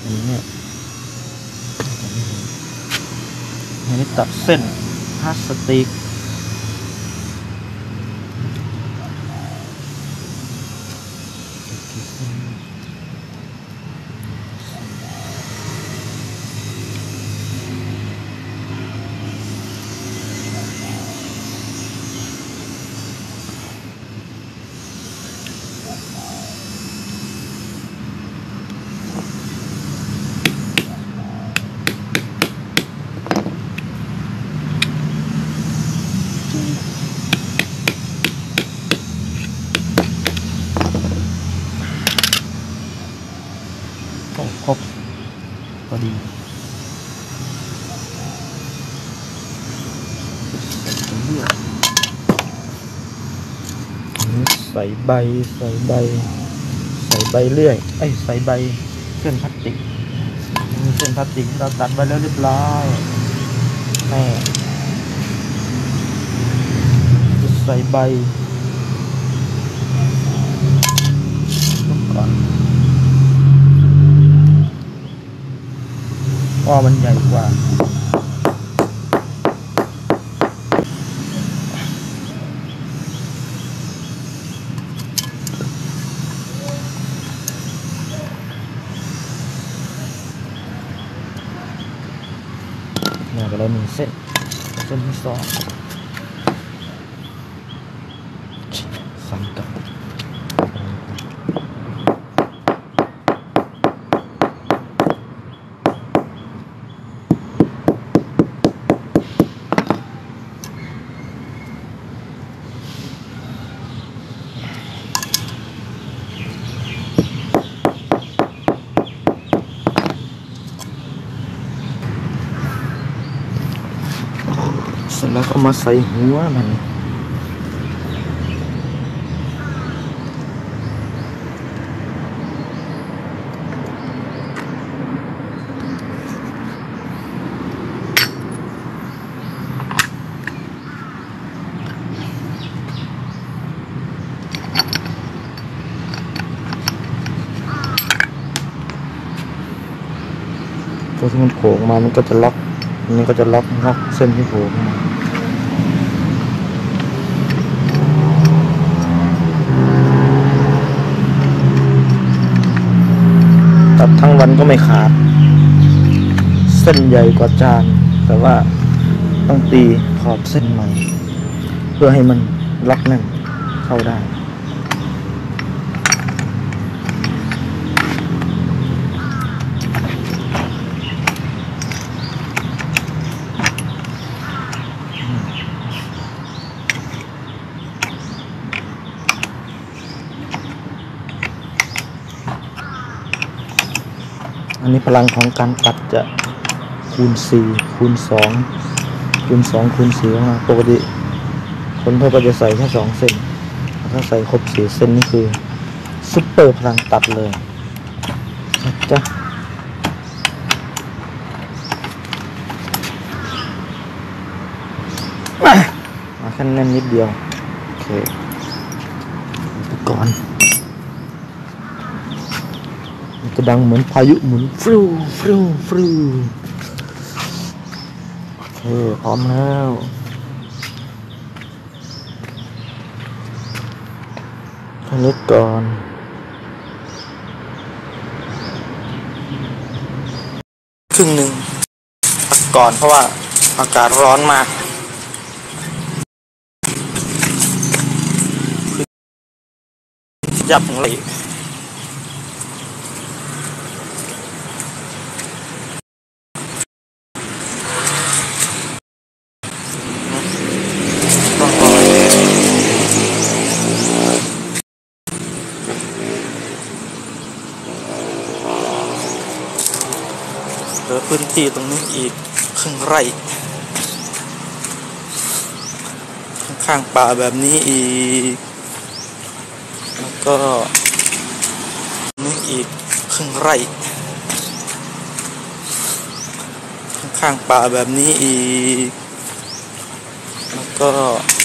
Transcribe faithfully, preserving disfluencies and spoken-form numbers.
อันนี้เนี่ยอันนี้ตัดเส้นพลาสติกครบพอดีใส่ใบใส่ใบใส่ใบเลื่อยไอ้ใส่ใบเส้นพลาสติกมีเส้นพลาสติกเราตัดไว้แล้วเรียบร้อยแม่ใส่ใบก่อนอ้อมันใหญ่กว่าเนี่ยก็ได้หนึ่งเส้นเส้นที่สองซ้ำกันเสร็จแล้วก็มาใส่หัวมันตัวที่มันโผล่มามันก็จะล็อกอันนี้ก็จะล็อกล็อกเส้นที่โผล่มาตัดทั้งวันก็ไม่ขาดเส้นใหญ่กว่าจานแต่ว่าต้องตีขอบเส้นใหม่เพื่อให้มันล็อกแน่นเข้าได้อันนี้พลังของการตัดจะคูณสี่คูณสองคูณสองคูณสี่มาปกติคนทั่วไปจะใส่แค่สองเส้นถ้าใส่ครบสี่เส้นนี่คือซุปเปอร์พลังตัดเลยจ้ะมาแค่แน่นนิดเดียวโอเคก่อนจะดังเหมือนพายุหมุนฟลูฟลูฟลูโอเคพร้อมแล้วอันนี้ก่อนครึ่งหนึ่งพักก่อนเพราะว่าอากาศร้อนมากยับเลยเหลือพื้นที่ตรงนี้อีกครึ่งไร่ข้างๆป่าแบบนี้อีกแล้วก็นี่อีกครึ่งไร่ข้างๆป่าแบบนี้อีกแล้วก็